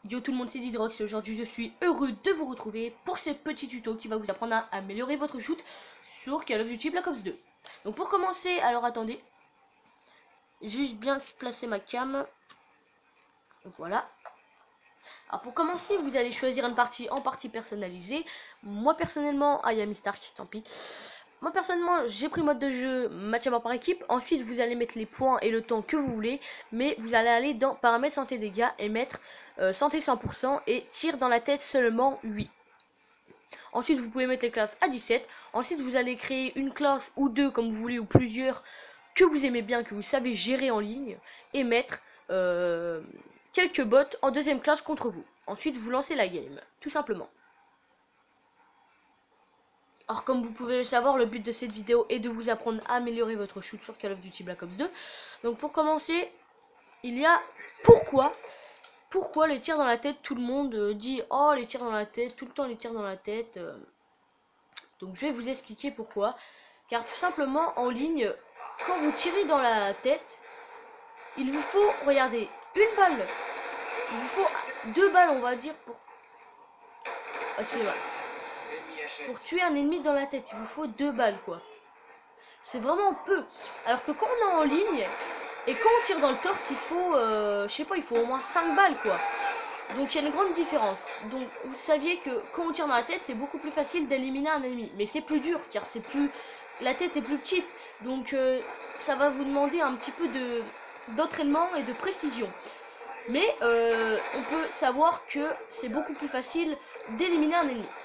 Yo tout le monde, c'est Didrox et aujourd'hui je suis heureux de vous retrouver pour ce petit tuto qui va vous apprendre à améliorer votre shoot sur Call of Duty Black Ops 2. Donc pour commencer, alors attendez, juste bien placer ma cam, voilà. Alors pour commencer, vous allez choisir une partie en partie personnalisée. Moi personnellement, Yami Stark, tant pis. Moi personnellement, j'ai pris mode de jeu match à mort par équipe. Ensuite, vous allez mettre les points et le temps que vous voulez, mais vous allez aller dans paramètres santé dégâts et mettre santé 100% et tir dans la tête seulement 8. Ensuite, vous pouvez mettre les classes à 17. Ensuite, vous allez créer une classe ou deux comme vous voulez ou plusieurs que vous aimez bien, que vous savez gérer en ligne et mettre quelques bots en deuxième classe contre vous. Ensuite, vous lancez la game, tout simplement. Alors comme vous pouvez le savoir, le but de cette vidéo est de vous apprendre à améliorer votre shoot sur Call of Duty Black Ops 2. Donc pour commencer, il y a pourquoi les tirs dans la tête, tout le monde dit oh les tirs dans la tête, tout le temps les tirs dans la tête. Donc je vais vous expliquer pourquoi. Car tout simplement en ligne, quand vous tirez dans la tête, il vous faut, regardez, une balle. Il vous faut 2 balles on va dire pour... Excusez-moi. Pour tuer un ennemi dans la tête, il vous faut 2 balles quoi. C'est vraiment peu. Alors que quand on est en ligne et quand on tire dans le torse, il faut, je sais pas, il faut au moins 5 balles quoi. Donc il y a une grande différence. Donc vous saviez que quand on tire dans la tête, c'est beaucoup plus facile d'éliminer un ennemi. Mais c'est plus dur car c'est plus, la tête est plus petite. Donc ça va vous demander un petit peu d'entraînement et de précision. Mais on peut savoir que c'est beaucoup plus facile d'éliminer un ennemi.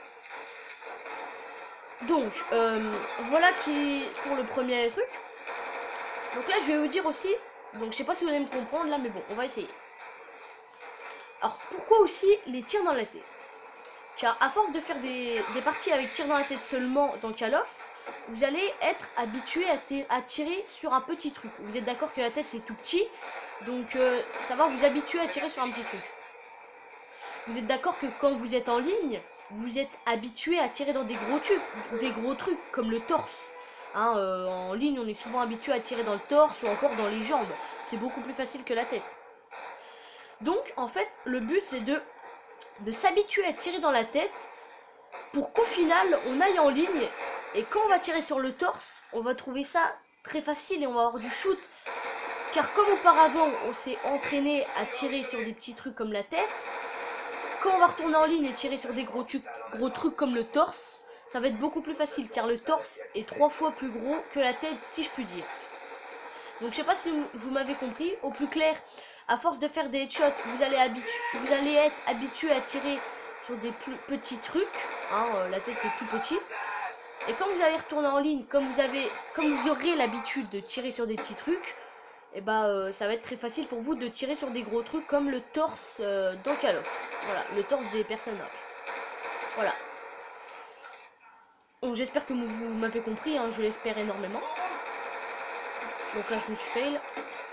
Donc, voilà qui pour le premier truc. Donc là, je vais vous dire aussi, donc je sais pas si vous allez me comprendre là, mais bon, on va essayer. Alors, pourquoi aussi les tirs dans la tête? Car à force de faire des parties avec tirs dans la tête seulement dans Call of, vous allez être habitué à tirer sur un petit truc. Vous êtes d'accord que la tête c'est tout petit, donc ça va vous habituer à tirer sur un petit truc. Vous êtes d'accord que quand vous êtes en ligne, vous êtes habitué à tirer dans des gros trucs comme le torse. Hein, en ligne, on est souvent habitué à tirer dans le torse ou encore dans les jambes. C'est beaucoup plus facile que la tête. Donc, en fait, le but, c'est de s'habituer à tirer dans la tête pour qu'au final, on aille en ligne. Et quand on va tirer sur le torse, on va trouver ça très facile et on va avoir du shoot. Car comme auparavant, on s'est entraîné à tirer sur des petits trucs comme la tête, quand on va retourner en ligne et tirer sur des gros trucs comme le torse, ça va être beaucoup plus facile car le torse est 3 fois plus gros que la tête, si je puis dire. Donc je sais pas si vous m'avez compris. Au plus clair, à force de faire des headshots, vous allez être habitué à tirer sur des plus petits trucs. Hein, la tête c'est tout petit. Et quand vous allez retourner en ligne, comme vous aurez l'habitude de tirer sur des petits trucs, et bah ça va être très facile pour vous de tirer sur des gros trucs comme le torse dans Call of. Voilà, le torse des personnages. Voilà. Bon, j'espère que vous m'avez compris, hein, je l'espère énormément. Donc là je me suis fail.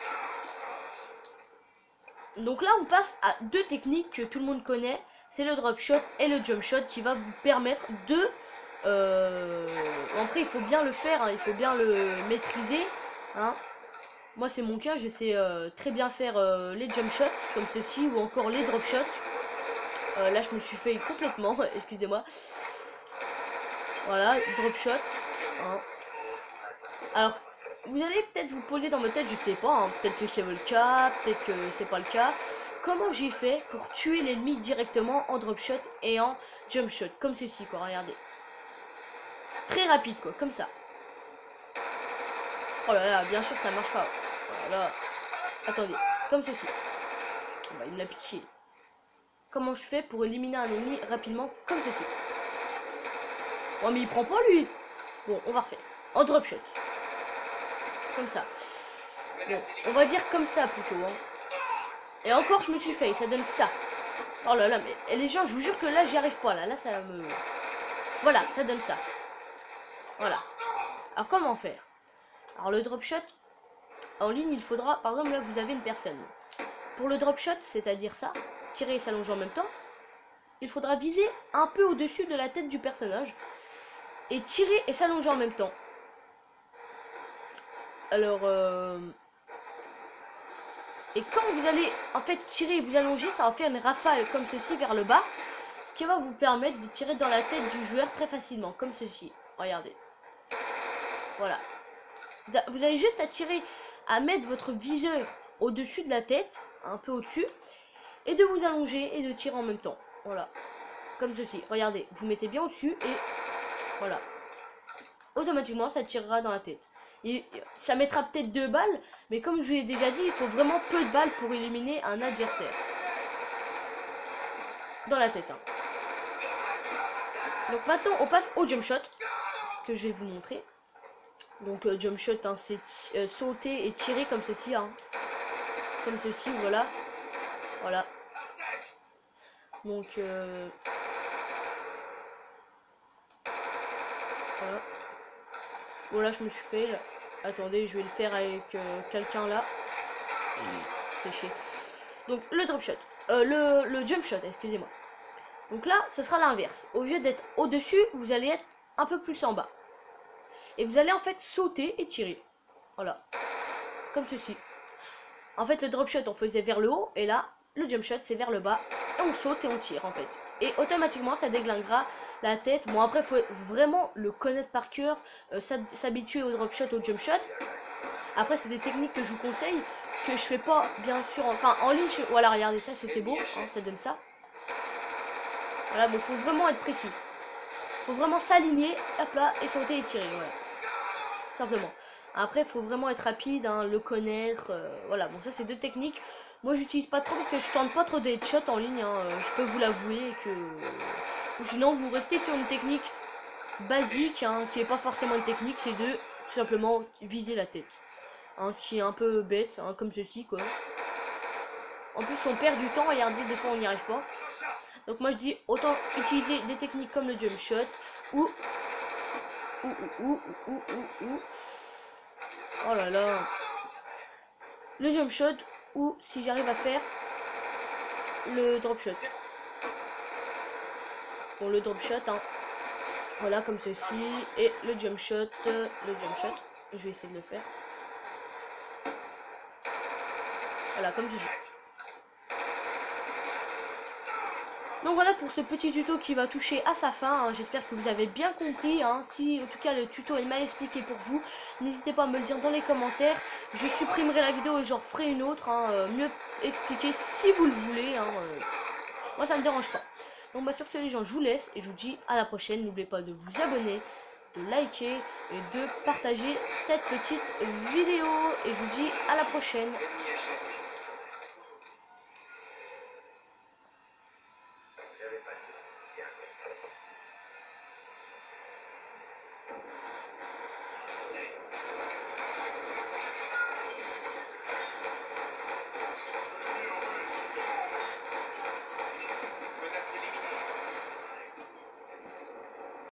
Donc là on passe à deux techniques que tout le monde connaît. C'est le drop shot et le jump shot qui va vous permettre de... Après il faut bien le faire, hein, il faut bien le maîtriser. Hein. Moi c'est mon cas, je sais très bien faire les jump shots comme ceci ou encore les drop shots. Là je me suis fait complètement, excusez-moi. Voilà, drop shot. Hein. Alors, vous allez peut-être vous poser dans votre tête, je sais pas, hein, peut-être que c'est le cas, peut-être que c'est pas le cas. Comment j'ai fait pour tuer l'ennemi directement en drop shot et en jump shot, comme ceci quoi, regardez. Très rapide quoi, comme ça. Oh là là, bien sûr ça marche pas. Oh là là. Attendez, comme ceci. Bah, il me l'a piqué. Comment je fais pour éliminer un ennemi rapidement comme ceci? Oh mais il prend pas lui. Bon, on va refaire. En drop shot. Comme ça. Bon, on va dire comme ça plutôt. Hein. Et encore je me suis fait, ça donne ça. Oh là là, mais les gens, je vous jure que là j'y arrive pas. Là ça me... Voilà, ça donne ça. Voilà. Alors comment faire? Alors le drop shot, en ligne il faudra, par exemple là vous avez une personne. Pour le drop shot, c'est-à-dire ça, tirer et s'allonger en même temps, il faudra viser un peu au-dessus de la tête du personnage et tirer et s'allonger en même temps. Alors Et quand vous allez en fait tirer et vous allonger, ça va faire une rafale comme ceci vers le bas. Ce qui va vous permettre de tirer dans la tête du joueur très facilement, comme ceci. Regardez. Voilà. Vous avez juste à tirer, à mettre votre viseur au-dessus de la tête, un peu au-dessus, et de vous allonger et de tirer en même temps. Voilà. Comme ceci. Regardez, vous mettez bien au-dessus et voilà. Automatiquement, ça tirera dans la tête. Et ça mettra peut-être 2 balles, mais comme je vous l'ai déjà dit, il faut vraiment peu de balles pour éliminer un adversaire. Dans la tête. Hein. Donc maintenant, on passe au jump shot, que je vais vous montrer. Donc jump shot, hein, c'est sauter et tirer comme ceci. Hein. Comme ceci, voilà. Voilà. Donc, voilà. Bon, là, je me suis fait... Là. Attendez, je vais le faire avec quelqu'un là. C'est chier. Donc, le drop shot. Le jump shot, excusez-moi. Donc là, ce sera l'inverse. Au lieu d'être au-dessus, vous allez être un peu plus en bas. Et vous allez en fait sauter et tirer. Voilà. Comme ceci. En fait, le drop shot, on faisait vers le haut. Et là, le jump shot, c'est vers le bas. Et on saute et on tire, en fait. Et automatiquement, ça déglinguera la tête. Bon, après, il faut vraiment le connaître par cœur. S'habituer au drop shot, au jump shot. Après, c'est des techniques que je vous conseille. Que je fais pas, bien sûr. Enfin, en ligne, voilà, regardez ça, c'était beau. Hein, ça donne ça. Voilà, bon, faut vraiment être précis. Faut vraiment s'aligner, hop là, et sauter et tirer, voilà. Simplement. Après, faut vraiment être rapide, hein, le connaître, voilà. Bon, ça, c'est 2 techniques. Moi, j'utilise pas trop parce que je tente pas trop des headshots en ligne, hein, je peux vous l'avouer que... Sinon, vous restez sur une technique basique, hein, qui est pas forcément une technique, c'est de, tout simplement, viser la tête. Hein, ce qui est un peu bête, hein, comme ceci, quoi. En plus, on perd du temps, regardez, des fois, on n'y arrive pas. Donc moi je dis autant utiliser des techniques comme le jump shot ou oh là là, le jump shot ou si j'arrive à faire le drop shot. Bon, le drop shot, hein. Voilà, comme ceci, et le jump shot, je vais essayer de le faire. Voilà, comme ceci. Donc voilà pour ce petit tuto qui va toucher à sa fin, hein. J'espère que vous avez bien compris, hein. Si en tout cas le tuto est mal expliqué pour vous, n'hésitez pas à me le dire dans les commentaires. Je supprimerai la vidéo et j'en ferai une autre, hein, mieux expliquée si vous le voulez, hein, moi ça me dérange pas. Donc bah sur ce les gens, je vous laisse et je vous dis à la prochaine. N'oubliez pas de vous abonner, de liker et de partager cette petite vidéo. Et je vous dis à la prochaine.